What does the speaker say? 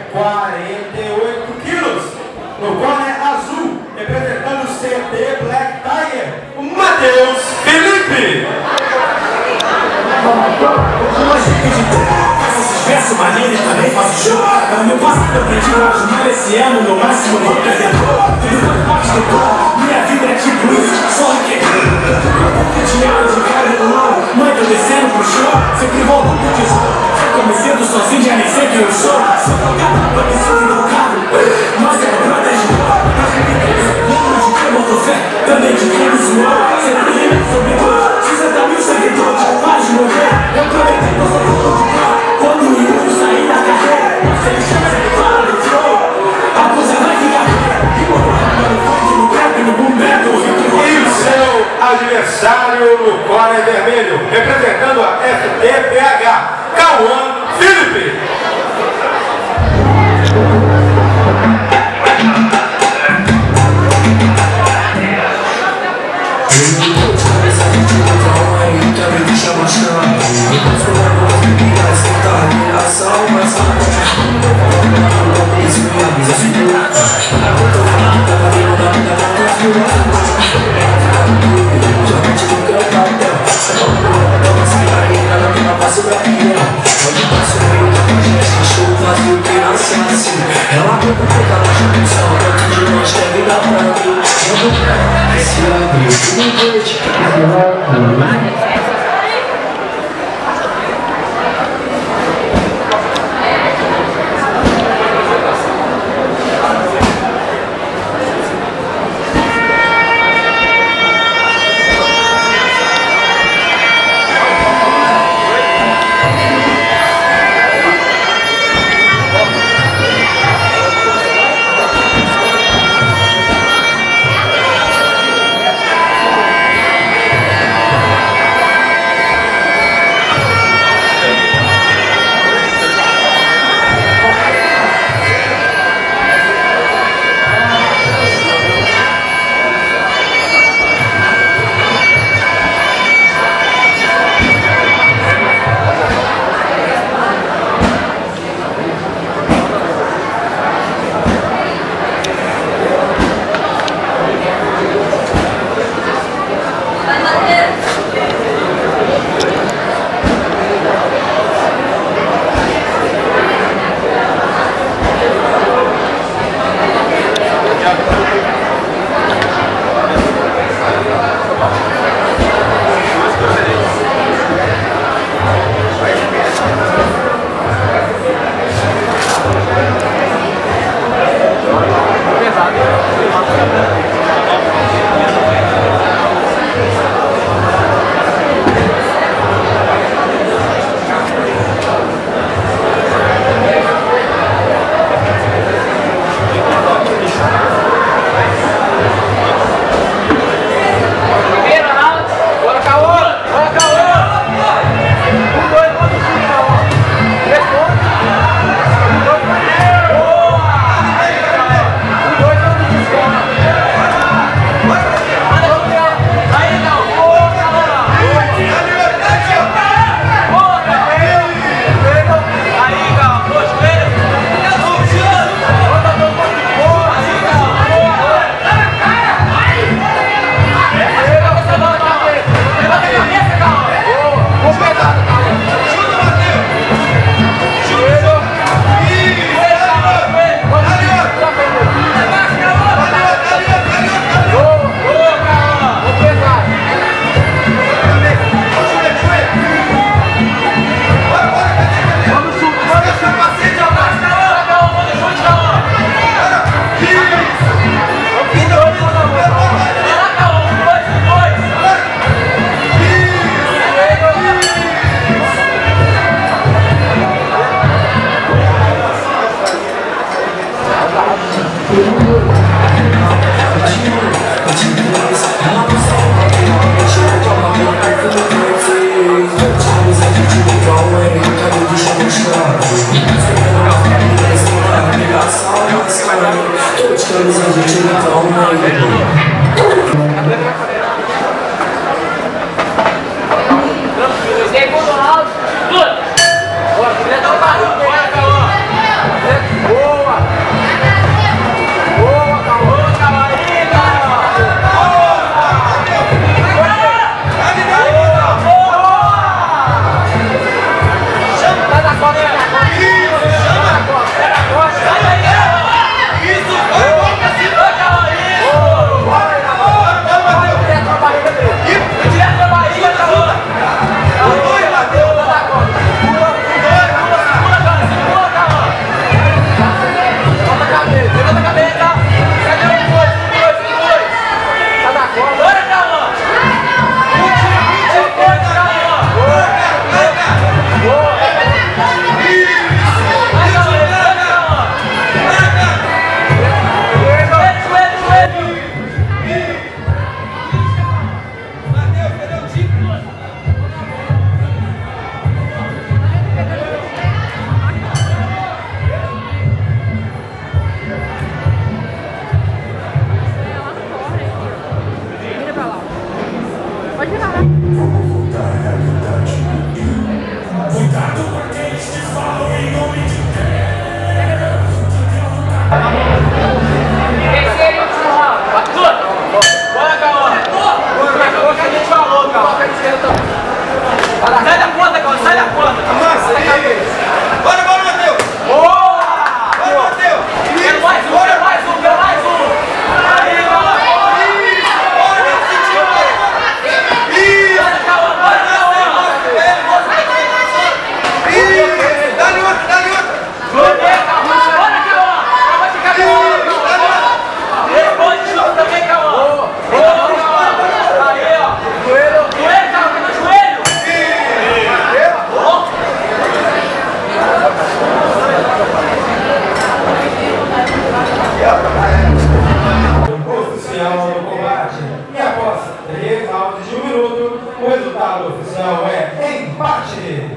48 quilos. No corner azul, representando o CT Black Tiger, o Matheus Felipe. Esses versos maneiros também faço show. Meu passado eu aprendi hoje, mas esse ano meu máximo vou perdedor. Tudo quanto parte que eu tô, minha vida é tipo isso, só que dinheiro de cara no mal. Mãe, tô descendo pro show, sempre volto pro tesouro. Comecendo sozinho, já nem sei quem eu sou. Sou tocado, eu me sinto invocado. Mas é brother de boa. Lembro de quem botou fé, também de quem me zoou. Sempre rima sobre dor, 60 mil seguidores. Faz de morrer, eu prometi que eu sou todo de cá. Quando o Yuri sair da carreira, se ele chama, ele fala do flow. A coisa vai ficar feia. E no funk, no trap, no boom bap, no hip hop. E o seu adversário no corner vermelho, representando a FTBH, Kauã, Felipe. Segundo round, tudo. Bora, dá um barulho, bora, Kauã. resultado oficial é empate.